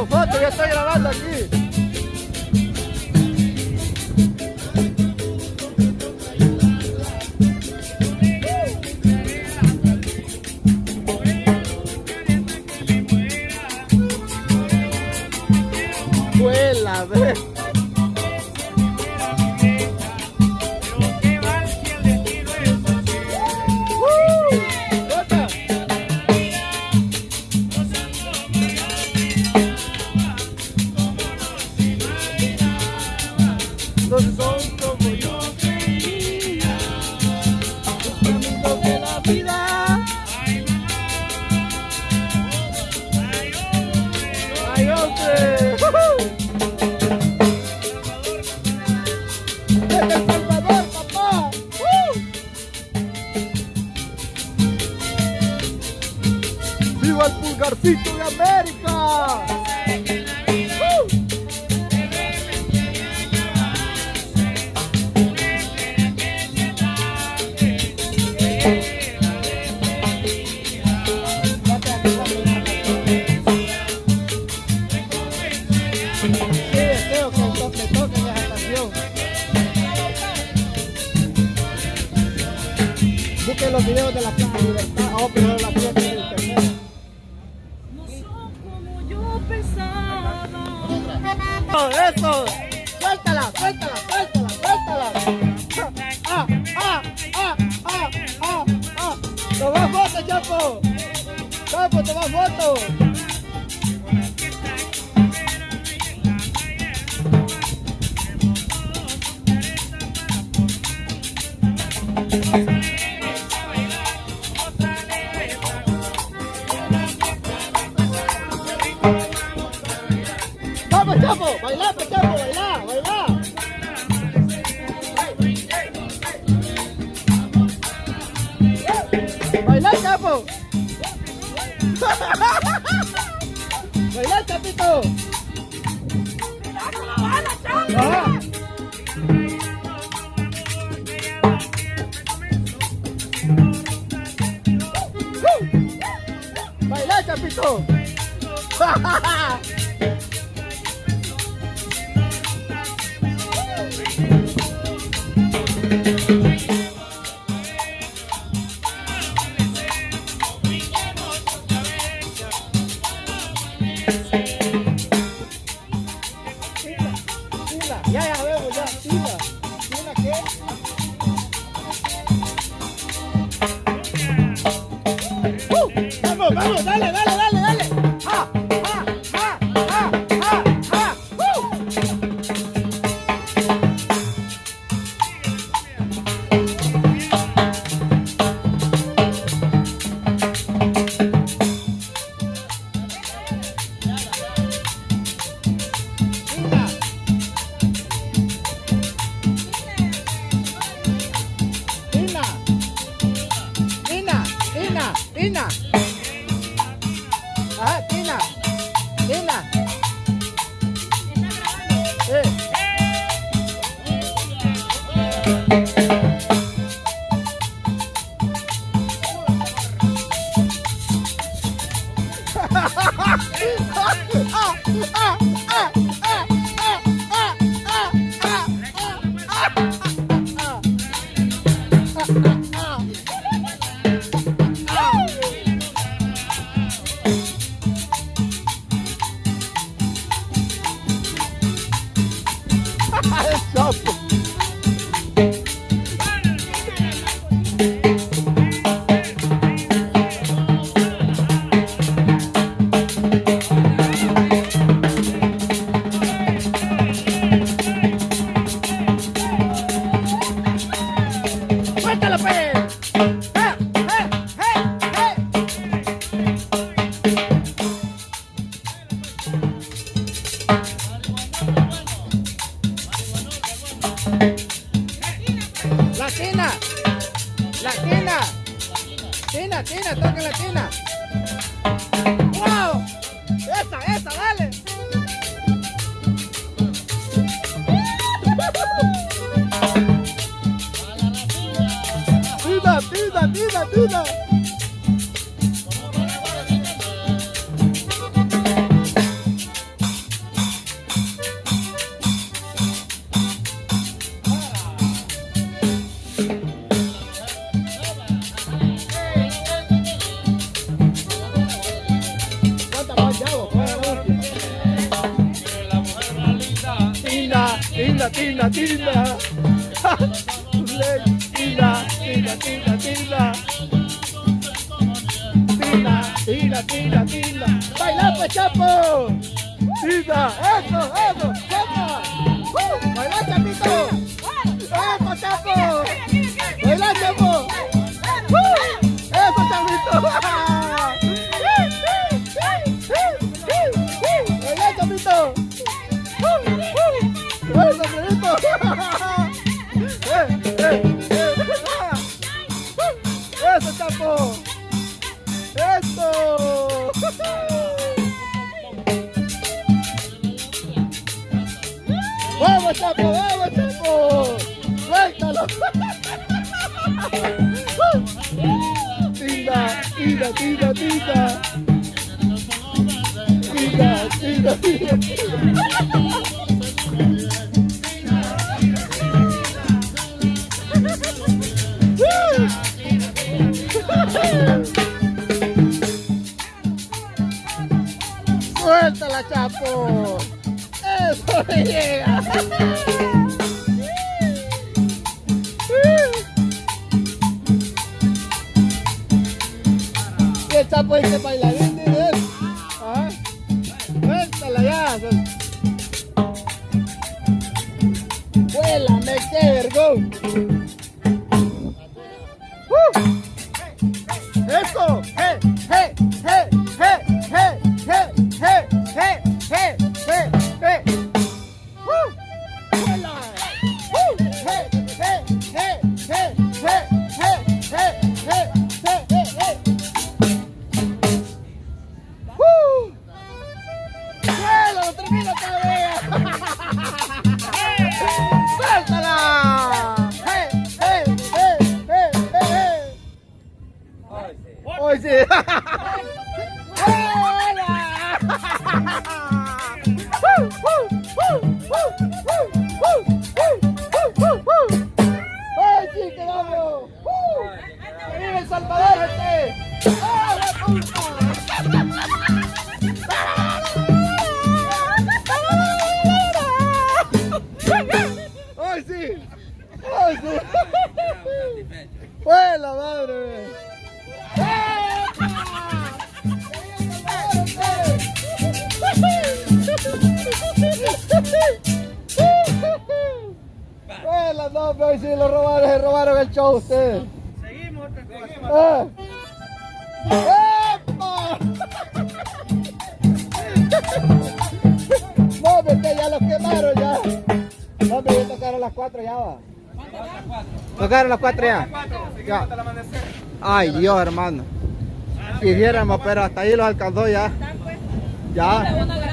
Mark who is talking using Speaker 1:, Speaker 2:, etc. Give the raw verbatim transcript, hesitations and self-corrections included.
Speaker 1: Foto, foto, ya estoy grabando aquí. Vuela, ve. No son como yo creía, los caminos de la vida. ¡Ay, hombre! ¡Desde El Salvador, papá! ¡Uh! ¡Viva el pulgarcito de América! ¡Uh! Busquen los videos de la Plaza Libertad, oh, pero la fiesta de internet.
Speaker 2: No son como yo pensaba.
Speaker 1: Oh, eso, suéltala, suéltala, suéltala, suéltala. Ah, ah, ah, ah, ah, ah. Toma foto, Chapo. Chapo, toma foto. Vamos, Chapo, baila, pues, Chapo, baila, baila. Baila, Chapo. Baila, Chapito. Ah. Baila, Chapito. Ya, ya vemos, ya, Tina. ¿Tina qué? Uh, vamos, vamos, dale, dale, dale, dale. Ah, ah, ah, ah, ah, ah. Uh. Tina. Tina, Tina, Tina. Ajá, Tina. Tina. Eh. ¡Suéltalo, pues! ¡Eh, eh, eh, eh! La Tina, la Tina, Tina, Tina, toca la Tina. ¡Wow! Esa, esa, dale. Tina, Tina, Tina, Tina. Tina, Tina, Tina. Tina, Tina, Tina, Tina. Tina, Tina, Tina, Tina. ¡Baila, pues, Chapo! ¡Tina! ¡Eso, eso! ¡Chapo! ¡Uh! ¡Baila, Chapito! ¡Eso, Chapo! ¡Baila, Chapo! ¡Uh! ¡Eso, Chapito! ¡Baila, Chapito! ¡Eso, Chapito! ¡Eh, eh, eh! ¡Eso, Chapo! ¡Esto! ¡Vamos, Chapo! ¡Vamos, Chapo! ¡Suéltalo! ¡Tinda! ¡Tinda, tinda, tinda! ¡Tinda, tinda, tinda! ¡Suéltala, Chapo! ¡Eso me llega! ¿Y el Chapo dice bailarín de él? ¿Ah? ¡Suéltala ya! ¡Vuélame, qué vergón! ¡Uh! ¡Eso! ¡Eh! ¡Eh! ¡Eh! ¡Eh! ¡Eh! ¡Eh! ¡Eh! ¡Eh! ¡Eh! ¡Eh! ¡Eh! ¡Uh! ¡Vuela! ¡Uh! ¡Eh! ¡Eh! ¡Eh! ¡Eh! ¡Eh! ¡Eh! ¡Eh! ¡Eh! ¡Eh! ¡Eh! ¡Eh! ¡Uh! ¡Vuela! ¡Lo termino todavía! ¡Suéltala! ¡Eh! ¡Eh! ¡Eh! ¡Eh! ¡Eh! ¡Hoy sí! ¡Ay, sí, que vamos! ¡Viva El Salvador, este! ¡Ah, la puta! ¡Ay, sí! ¡Ay, sí! ¡Fue la madre! Bueno, no, pero si lo robaron, se robaron el show ustedes.
Speaker 3: Seguimos otra cosa.
Speaker 1: ¡Eh! ¡Epa! No, porque ya los quemaron ya. No, pero ya tocaron las cuatro ya va. Tocaron las cuatro ya. Ya. Ay, Dios, hermano. Quisiéramos, pero hasta ahí los alcanzó ya. Ya.